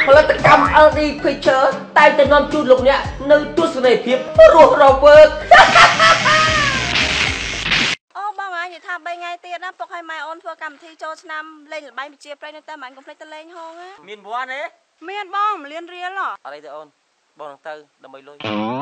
ផលិតកម្ម LD Picture តែតែនាំជូនលោកអ្នកនៅទស្សនីយភាពរស់រវើកអូបងអញនិយាយថា3ថ្ងៃទៀតណាពុកឲ្យម៉ែអូនធ្វើកម្មវិធីចូលឆ្នាំលេងល្បែងប្រជាប្រិយនៅតែមិនកុំភ្លេចទៅលេងហងណាមានវ៉ាន់ទេមានបង1លានរៀលអត់អីទេអូនបងនឹងទៅដើម្បីលុយ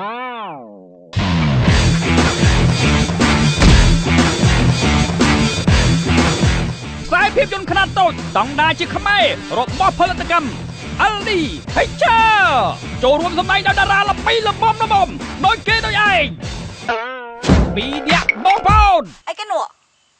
ខ្សែភាពយន្តខ្នាតតូចស្តង់ដារជាខ្មែររបស់ផលិតកម្ម LD Picture ចូលរួមសម្ដែងដោយតារាល្បីល្មមដោយគេដោយឯងពីអ្នកបងប្អូនអីគេនោះ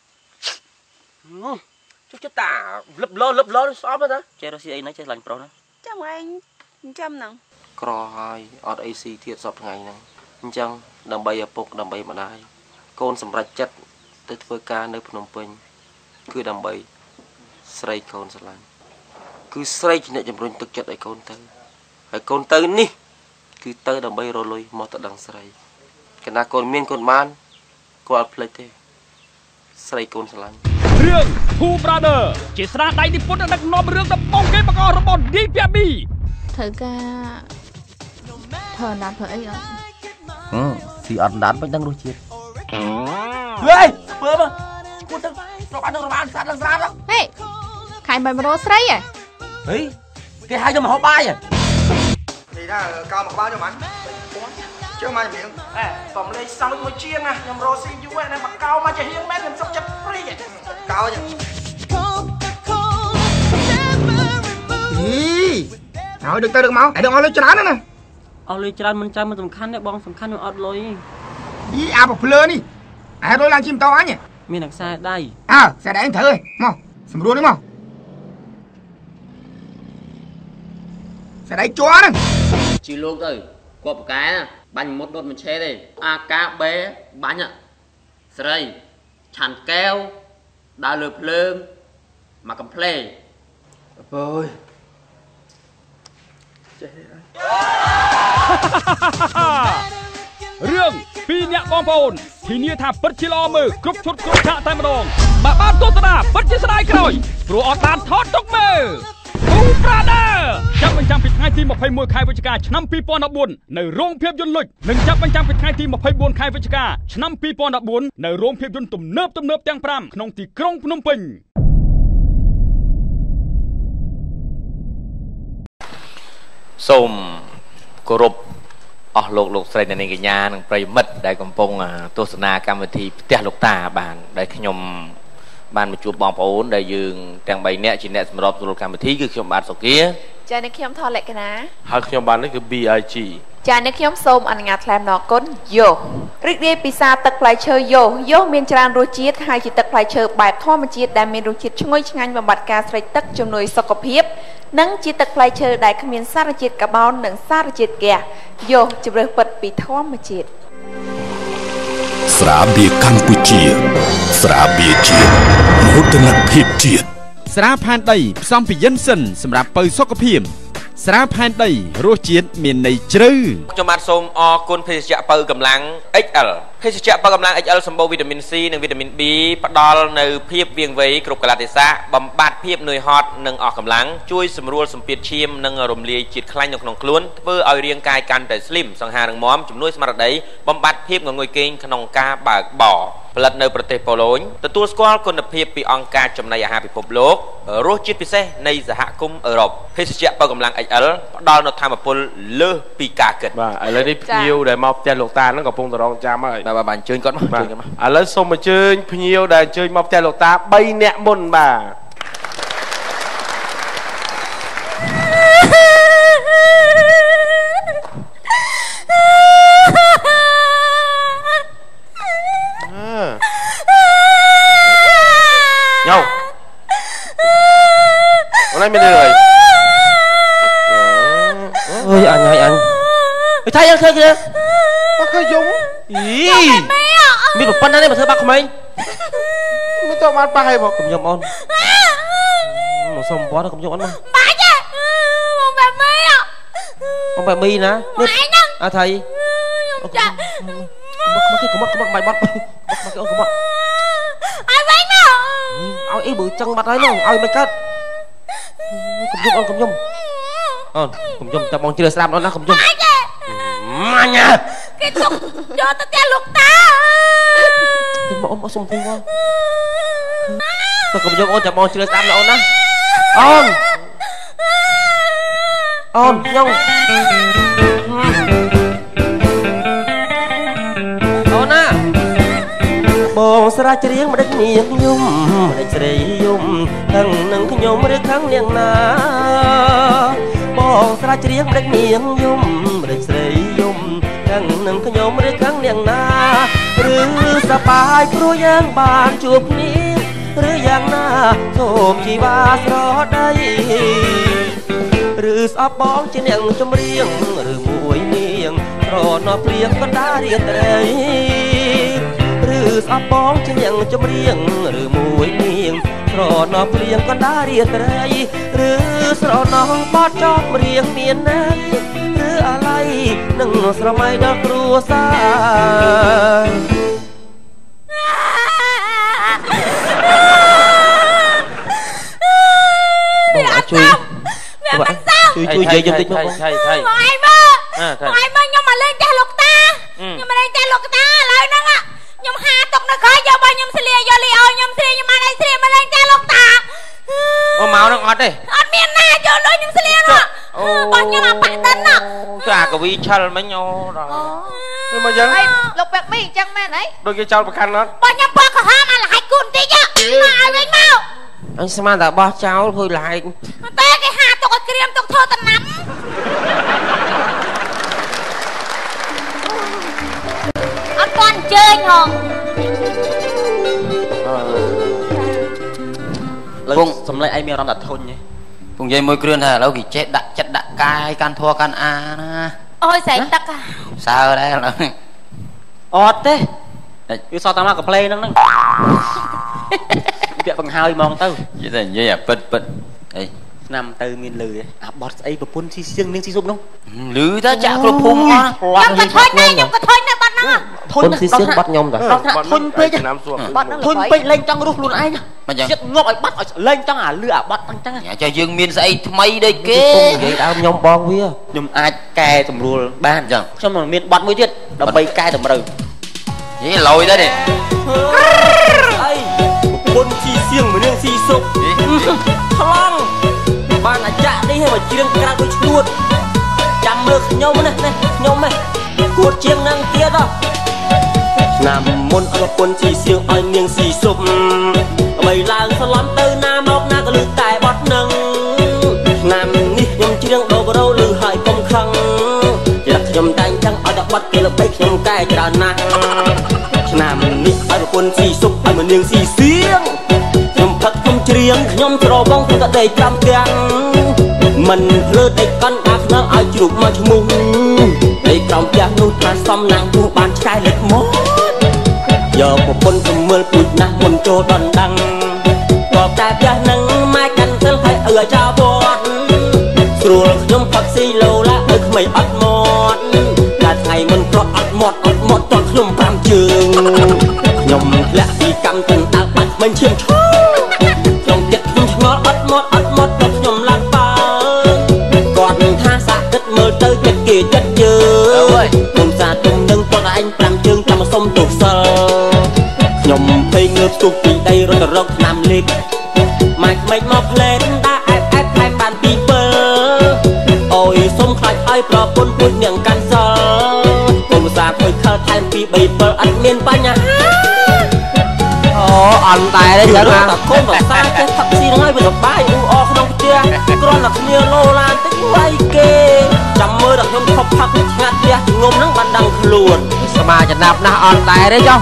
ជុះចិត្តតាលឹបឡស្អប់ណាចេះរស់ស៊ីអីណាចេះឡាញ់ប្រុសណាចាំឯងចាំហ្នឹងក្រហើយអត់អីស៊ីទៀតសពថ្ងៃហ្នឹងអញ្ចឹងដើម្បីឪពុកដើម្បីម្ដាយកូនសម្រេចចិត្តទៅធ្វើការនៅភ្នំពេញគឺដើម្បីស្រីកូនស្រឡាញ់គឺស្រីជាអ្នកជំរុញទឹកចិត្តឲ្យកូនទៅហើយកូនទៅនេះគឺទៅដើម្បីរលុយមកទៅដឹងស្រីកណ្ដាកូនមានកូនបានគាត់អត់ភ្លេចទេស្រីកូនស្រឡាញ់រឿង Two Brother ជាស្នាដៃនិពន្ធដឹកនាំរឿងដំបូងគេបង្ករបស់ peakmi ត្រូវការធ្វើណាត់ធ្វើអីអត់ស៊ីអត់ដាត់មិនដឹងរសជាតិហេធ្វើមកគួរទៅរបានស្អាតឡើងស្អាតហេខែមិនមករកស្រីហីគេហៅយកមកហូបបាយហ៎នេះណាកោមកក្បាលយកមិនជើងមកជំនាញសំលេងសោចមួយជាងណាខ្ញុំរកស៊ីយូរណាមកកោមកចាហៀងមែនខ្ញុំសុខចិត្តព្រីកោចឹងហើយដឹកទៅដឹកមកឲ្យដឹកអស់លុយច្រើនណាអស់លុយច្រើនមិនចាំមិនសំខាន់ទេបងសំខាន់វាអត់លុយអាប្រភ្លើនេះអារយឡើងជិះម៉ូតូអញមានតែខ្សែដៃខ្សែដៃត្រូវហ៎មកសម្រួលនេះមកខ្សែដៃជ័រហ្នឹងជីលោកទៅគាត់ប្រកែណាបាញ់មុតដុតមិនឆេទេអាកាបេបាញ់ស្រីឆាន់កែវដើរលើភ្លើងមកកំ pl អើយចេះទេរឿងពីរអ្នកបងប្អូនធានាថាពិតជាល្អមើលគ្រប់ឈុតគ្រប់ឆាកតែម្ដងបើបានទស្សនាពិតជាស្ដាយក្រោយព្រោះអត់បានថតទុកមើល Two Brother ចាប់បញ្ចាំពីថ្ងៃទី21ខែវិច្ឆិកាឆ្នាំ2014នៅរោងភាពយន្តលុចនិងចាប់បញ្ចាំពីថ្ងៃទី24ខែវិច្ឆិកាឆ្នាំ2014នៅរោងភាពយន្តទំនើបទាំង5ក្នុងទីក្រុងភ្នំពេញសូមគោរពអស់លោកស្រីអ្នកនាងកញ្ញានិងប្រិយមិត្តដែលកំពុងទស្សនាកម្មវិធីផ្ទះលោកតាបានដែលខ្ញុំបានមកជួបបងប្អូនដែលយើងទាំង3នាក់ជាអ្នកសម្របសម្រួលកម្មវិធីគឺខ្ញុំបាទសុគាចាអ្នកខ្ញុំថតលក្ខណៈហើយខ្ញុំបាទនេះគឺ BIG ចាអ្នកខ្ញុំសូមអនុញ្ញាតថ្លែងអំណរគុណយោរីករាយពិសាទឹកផ្លែឈើយោមានច្រើនរសជាតិហើយជាទឹកផ្លែឈើបែបធម្មជាតិដែលមានរសជាតិឈ្ងុយឆ្ងាញ់បំបត្តិការស្រេកទឹកជំនួយសុខភាពនិងជាទឹកផ្លែឈើដែលគ្មានសារជាតិកាបូននិងសារជាតិហ្គាសយោជម្រើសពិតពីធម្មជាតិស្រាបៀរកម្ពុជាស្រាបៀរជាតិមោទនភាពជាតិស្រាផែនដីផ្សំពីយិនសិនសម្រាប់បើសុខភាពស្រាផែនដីរសជាតិមានន័យជ្រៅខ្ញុំបាទសូមអរគុណភេសជ្ជៈបើកម្លាំង XL ភេសជ្ជៈបើកម្លាំង XL សម្បូរវីតាមីន C និងវីតាមីន B ផ្ដល់នូវភាពវាងវៃគ្រប់កលៈទេសៈបំបត្តិភាពនឿយហត់និងអស់កម្លាំងជួយសម្រួលសម្ពាធឈាមនិងរំលាយជាតិខ្លាញ់នៅក្នុងខ្លួនធ្វើឲ្យរាងកាយកាន់តែស្លីមសង្ហារឹងមាំជំនួយស្មារតីបំបត្តិភាពងងុយគេងក្នុងការបើកបរផលិតនៅប្រទេសប៉ូឡូញទទួលស្គាល់គុណភាពពីអង្គការចំណីអាហារពិភពលោករសជាតិពិសេសនៃសហគមន៍អឺរ៉ុបភេសជ្ជៈបើកម្លាំង XL ផ្ដល់នូវថាមពលលើសពីការគិតបាទឥឡូវនេះភ្ញៀវដែលមកផ្ទះលោកតាហ្នឹងកំពុងតែរងចាំហើយបាទអញ្ជើញគាត់មកឥឡូវសូមអញ្ជើញភ្ញៀវដែលអញ្ជើញមកផ្ទះលោកតា3នាក់មុនបាទញ៉ៅអូនឯងមានលឿយអើយអញថៃអញឃើញទេអត់ឃើញយំមានប្រពន្ធណានេះមកធ្វើបាក់ក្មេងមិនទៅបានប៉ះឲ្យមកកុំយំអូនមកសុំបងកុំយំអូនមកបាច់មកបែបមីមកបែបមីណានេះអាថៃចាមកគេកុំបាច់បាត់មកគេអូនកុំបាត់ឲ្យវិញមកឲ្យអីបើចឹងបាត់ហើយនោះឲ្យមិនកើតកុំយំអូនកុំយំអូនខ្ញុំយំតែបងជឿស្ដាប់អូនណាខ្ញុំយំម៉ាញ៉ាគេទុកយកទៅផ្ទះលោកតាខ្ញុំមកអ៊ំសុំពុំបងខ្ញុំយំអូនតែបងជឿស្ដាប់ណាអូនណាអូនខ្ញុំអូនណាបងស្រាច់រៀងមិនដេចនាងយំមិនដេចស្រីយំទាំងនឹងខ្ញុំឬខាងនាងណាបងស្រាច់រៀងមិនដេចនាងយំមិនដេចស្រីយំទាំងនឹងខ្ញុំឬខាងនាងណាឬសប្បាយព្រោះយើងបានជួបគ្នាឬយ៉ាងណាសូមជីវ៉ាស្រដីឬស្អប់បងជានាងចម្រៀងឬមួយនាងត្រណព្រៀងកណ្ដាលរាត្រីឬស្អប់បងជានាងចម្រៀងឬមួយនាងត្រណព្រៀងកណ្ដាលរាត្រីឬស្រណោះបត់ចប់រៀងមានន័យឬអាឡ័យនឹងស្រមៃដល់គ្រួសារជួយនិយាយបន្តិចមកបងបងឯងមើលខ្ញុំមកលេងផ្ទះលោកតាខ្ញុំមកលេងផ្ទះលោកតាឥឡូវហ្នឹងខ្ញុំហាទុកនៅក្រោយយកបងខ្ញុំស្លៀកយកលីអូខ្ញុំស្លៀកខ្ញុំបានឲ្យស្លៀកមកលេងផ្ទះលោកតាអូមកហ្នឹងអត់ទេអត់មានណាយកលុយខ្ញុំស្លៀកនោះបងខ្ញុំអាប៉ាក់តិនណាចាកវីឆិលមិញអូដល់នេះមកយ៉ាងលោកពេកមីអញ្ចឹងមែនអីដូចគេចោលប្រកាន់អត់បងខ្ញុំពណ៌ក្រហមអាលហាច់គូនតិចមកឲ្យវិញមកអញស្មានតែបោះចោលឃើញឡែកតែគេហាទុកឲ្យក្រៀមទុកធ្វើតំណាំអត់ទាន់ជើញហងពងសំឡេងឯងមានអារម្មណ៍ថាធុញទេពងនិយាយមួយគ្រឿនថាឥឡូវគេចេះដាក់ចិត្តដាក់កាយកាន់ធัวកាន់អាណាអូយស្រែកទឹកសើដែរឥឡូវអត់ទេវាសតតាមកំ pl ហ្នឹងពាក់បង្ហើយហ្មងទៅនិយាយតែនិយាយអាពិតអីឆ្នាំទៅមានលឺអាបត់ស្អីប្រពន្ធស៊ីសៀងនាងស៊ីស៊ុបនោះលឺតែចាក់គ្រប់ភូមិហ្នឹងខ្ញុំក៏ធុញដែរបាត់ហ្នឹងធុញស៊ីសៀងបាត់ខ្ញុំតាធុញពេកឆ្នាំសួរបាត់ហ្នឹងធុញពេកលេងចង់រស់ខ្លួនឯងមិនចឹងចិត្តងប់ឲ្យបាត់ឲ្យលេងចង់អាលឺអាបាត់ហ្នឹងចឹងចាយើងមានស្អីថ្មីដូចគេនិយាយដើមខ្ញុំបងវាខ្ញុំអាចកែសម្រួលបានចឹងខ្ញុំមានបាត់មួយទៀតដើម្បីកែតម្រូវយីលយទៅនេះអីប្រពន្ធស៊ីសៀងមួយនាងស៊ីស៊ុបថ្លង់បានអាចាក់នេះឲ្យមកជ្រៀងក្រាស់ដូចឈ្នួតចាំមើលខ្ញុំណាខ្ញុំគួតជាងនឹងទៀតឆ្នាំមុនប្រពន្ធស៊ីសៀងឲ្យនាងស៊ីស៊ុបអ្វីឡើងស្លន់ទៅណាមកណាក៏លឺតែបត់នឹងឆ្នាំនេះខ្ញុំជ្រៀងដូររោលឺហើយកុំខឹងចាក់ខ្ញុំតែងចឹងឲ្យតែបត់គេល្បីខ្ញុំកែច្រើនណាស់ឆ្នាំនេះឲ្យប្រពន្ធស៊ីស៊ុបឲ្យមកនាងស៊ីសៀងខ្ញុំផឹកខ្ញុំច្រៀងខ្ញុំច្របងទៅដេកចាំទាំងមិនភ្លើដេកកាន់អាខ្នងឲ្យជ្រូកមកឈ្មោះដេកក្រោមផ្ទះនោះថាសំណាងពោះបានឆ្កែលិតមកយកប្រពន្ធទៅមើលពូជណាស់មុនចូលដណ្ដឹងក៏តែផ្ទះនឹងម៉ែកាន់សិលឲ្យឲ្យចោលវត្តស្រួលខ្ញុំផឹកស៊ីឡូឡាឲ្យក្មេងអត់មាត់តែថ្ងៃមុនប្រត់អត់មាត់តន់ខ្ញុំ5ជើងខ្ញុំធ្លាក់ពីកម្មទាំងអើបាត់មិនឈាមឈឺខ្ញុំចិត្តខ្ញុំឆ្ងល់អត់មាត់ទៅខ្ញុំឡើងបើគាត់ថាសាក់ទឹកមើលទៅចិត្តគេចិត្តយើងខ្ញុំសាទុំនឹងគាត់ឯង5ជើងចាំសុំទោសសិលខ្ញុំភ័យងើបស្ទុះពីដីរត់ទៅរកឆ្នាំលេខម៉ែក្មេងមកផ្លែដាក់អែបថែមបាន2ពិលអូយសុំខ្លាចឲ្យប្រពន្ធពួយនាងកាន់សល់ពុំសាខុយខលថែម2 3ពិលអត់មានបញ្ហាអូអន់តែទេចឹងណាតែកូនប្រសាចេះផឹកស៊ីហ្នឹងហើយវាសប្បាយអ៊ូអក្នុងផ្ទះគ្រាន់តែគ្នាឡូឡានតិចវាយគេចាំមើលតែខ្ញុំខົບផឹកឆ្ងាត់ផ្ទះជំងុំហ្នឹងបានដឹងខ្លួនសមាចំណាប់ណាស់អន់តែទេចុះ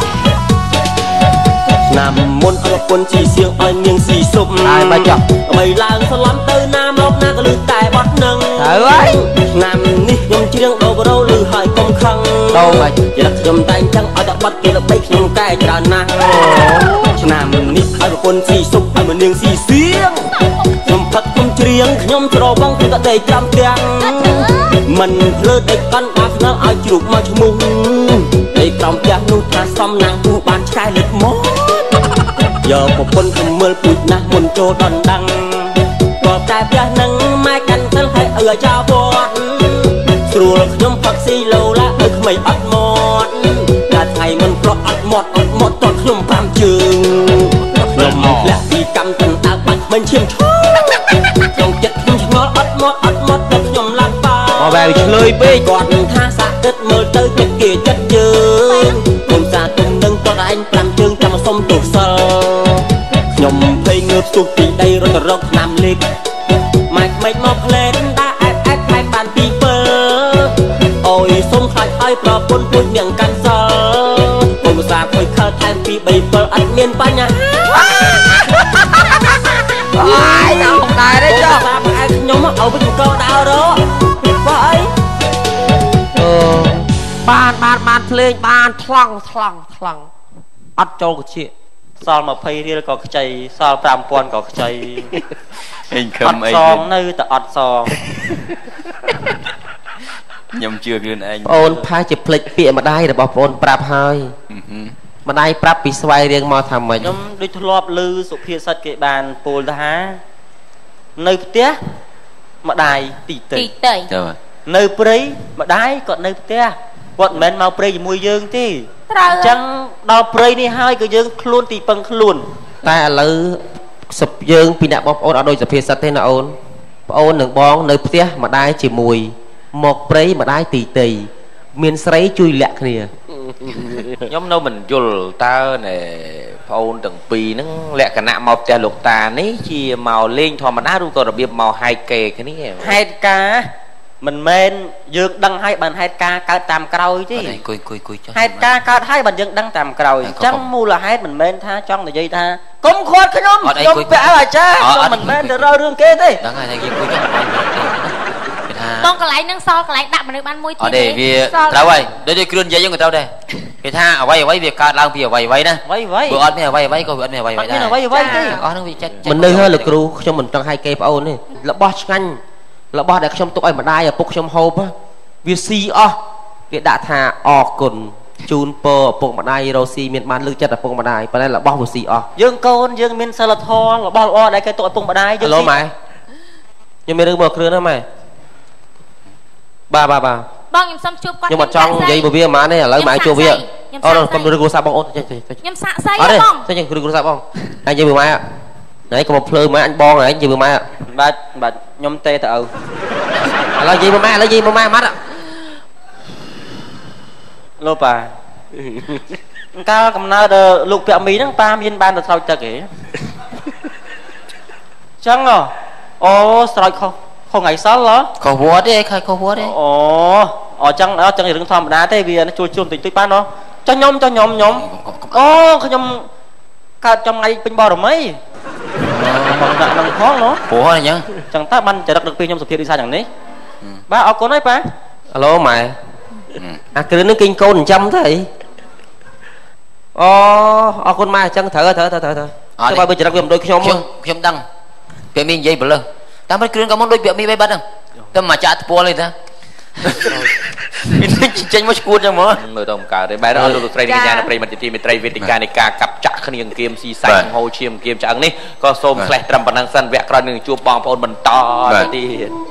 ឆ្នាំមុនប្រពន្ធស៊ីសៀងឲ្យនាងស៊ីស៊ុបហើយមកចុះអ្វីឡើងស្លន់ទៅណាមកណាក៏លឺតែបត់នឹងទៅហើយឆ្នាំនេះខ្ញុំច្រៀងដូររោលឺហើយកុំខឹងដូរមកចិត្តខ្ញុំតែងចឹងឲ្យតែបត់គេល្បីខ្ញុំកែច្រើនណាស់ឆ្នាំនេះឲ្យប្រពន្ធស៊ីស៊ុបឲ្យមកនាងស៊ីសៀងខ្ញុំផឹកខ្ញុំច្រៀងខ្ញុំច្របងទៅដេកចាំទាំងមិនភ្លើដេកកាន់អាខ្នងឲ្យជ្រូកមកឈ្មោះដេកក្រោមផ្ទះនោះថាសំណាងពោះបានឆ្កែលិតមកយកប្រពន្ធទៅមើលពូជណាស់មុនចូលដណ្ដឹងក៏តែផ្ទះនឹងម៉ែកាន់សិលឲ្យអាចាវត្តស្រួលខ្ញុំផឹកស៊ីឡូឡាឲ្យក្មេងអត់មាត់តែថ្ងៃមិនប្រត់អត់មាត់តត់ខ្ញុំ5ជើងខ្ញុំមកលាក់ពីកម្មទាំងដើរបាច់មិនឈាមឈួក្នុងចិត្តខ្ញុំឆ្ងល់អត់មាត់តែខ្ញុំឡើងប៉ាមកបែបឆ្លើយពេកគាត់នឹងថាសាក់ទឹកមើលទៅចិត្តគេចិត្តយើងខ្ញុំសាទុំនឹងតតឯង5ជើងចាំសុំទោសសិលខ្ញុំភ័យងើបស្ទុះពីដីរត់ទៅរកឆ្នាំលេខម៉ែក្មេងមកផ្លែនដាក់អែបខែបានពី7អូយសុំខ្លាចហើយប្រពន្ធពុជនាងកាន់សល់ខ្ញុំឧស្សាហ៍ធ្វើខលថែមពី3 7អត់មានបញ្ហាអាយដល់ដែរទេចុះសាប់ឯខ្ញុំឲ្យវិញកោដើររកបើអីបានភ្លេងបានថ្លង់អត់ចូលកជាសល់20រៀលក៏ខ្ចីសល់5000ក៏ខ្ចីអេងខឹមអីសងនៅតែអត់សងខ្ញុំជឿខ្លួនឯងបងអូនផាជាភ្លេចពាក្យម្ដាយរបស់បងអូនប្រាប់ហើយម្ដាយប្រាប់ពីស្វ័យរៀងមកថាម៉េចខ្ញុំដូចធ្លាប់ឮសុភាសិតគេបានពោលថានៅផ្ទះម្ដាយទីទៅនៅព្រៃម្ដាយក៏នៅផ្ទះគាត់មិនមែនមកព្រៃជាមួយយើងទេអញ្ចឹងដល់ព្រៃនេះហើយក៏យើងខ្លួនទីពឹងខ្លួនតែឥឡូវសុបយើងពីអ្នកបងប្អូនអត់ដូចសុភាសិតទេណាអូនប្អូននិងបងនៅផ្ទះម្ដាយជាមួយមកព្រៃម្ដាយទីតីមានស្រីជួយលាក់គ្នាខ្ញុំនៅមិនយល់តើណែប្អូនទាំងពីរហ្នឹងលក្ខណៈមកផ្ទះលោកតានេះជាមកលេងធម្មតាឬក៏របៀបមកហែកគេគ្នាហេតុការមិនមែនយើងដឹងហើយបានហេតុការកើតតាមក្រោយទេគួយចុះហេតុការកើតហើយបានយើងដឹងតាមក្រោយអញ្ចឹងមូលហេតុមិនមែនថាចង់និយាយថាកុំខាត់ខ្ញុំពាក់អាចារ្យខ្ញុំមិនមែនទៅរករឿងគេទេដឹងហើយយើងគួយចុះបងកន្លែងហ្នឹងសល់កន្លែងដាក់មនុស្សបានមួយទៀតទេវាត្រូវហើយដូចគ្រឿននិយាយយើងក៏ត្រូវដែរគេថាអ្វីវាកើតឡើងពីអ្វីណាបើអត់មានអ្វីក៏វាអត់មានអ្វីដែរមានអ្វីទេអស់ហ្នឹងវាចិត្តមិននៅហើយលោកគ្រូខ្ញុំមិនចង់ឲ្យគេប្អូនទេរបស់ឆ្ងាញ់របស់ដែលខ្ញុំទុកឲ្យម្ដាយឪពុកខ្ញុំហូបវាស៊ីអស់វាដាក់ថាអរគុណជូនពរឪពុកម្ដាយរស់ស៊ីមានបានលើកចិត្តឪពុកម្ដាយប៉ុន្តែរបស់វាស៊ីអស់យើងកូនយើងមានសិលធម៌របស់ល្អដែលគេទុកឪពុកម្ដាយយើងឡូម៉ែខ្ញុំមានរឿងមកគ្រឿនហ្នឹងម៉ែបាទបងខ្ញុំសុំជួបគាត់ខ្ញុំអត់ចង់និយាយមកវាហ្មងទេឥឡូវម៉ែជួបវាអូកុំរឿងគ្រួសារបងអូនចេះខ្ញុំសាក់សៃបងចេះរឿងគ្រួសារបងអញនិយាយមកម៉ែណែកុំភ្លើម៉ែអញបងអញនិយាយមកម៉ែបាទខ្ញុំទេទៅឪឥឡូវនិយាយមកម៉ែម៉ាត់លោកប៉ាកាលកំណើតលោកពាក់មីហ្នឹងប៉ាមានបានទៅស្រោចទឹកហ៎ចឹងអូស្រោចខុសថ្ងៃសល់ហ៎ខុសវត្តទេខុសវត្តទេអូចឹងរឿងធម្មតាទេវាជួលបន្តិចបានចុះខ្ញុំអូខ្ញុំកើតចំថ្ងៃពេញបរមីមកដាក់នឹងផងព្រោះអញ្ចឹងតើបានចរិតដឹកពីខ្ញុំសុភាពវិសាយ៉ាងនេះបាទអរគុណហើយប៉ាអាឡូម៉ែអាគ្រឿននឹងគេងកូនចិញ្ចឹមទៅអូអរគុណម៉ែអញ្ចឹងត្រូវទៅបើចរិតវាមិនដូចខ្ញុំដឹងពេលមីនិយាយបលើតាមគ្រឿងក៏មិនដូចពាក់មីបីបាត់ហ្នឹងតែមកចាក់ថ្ពាល់ទេតាចេញមកឈួតចឹងហ្មងមើលទៅមិនកើតទេបែរអត់លោកស្រីកញ្ញាប្រិយមិត្តជាទីមេត្រីវេទិកានៃការកាប់ចាក់គ្នាគៀមស៊ីសាច់ហូរឈាមគៀមឆ្អឹងនេះក៏សូមស្លេះត្រឹមប៉ុណ្ណឹងសិនវគ្គក្រោយនឹងជួបបងប្អូនបន្តទៀត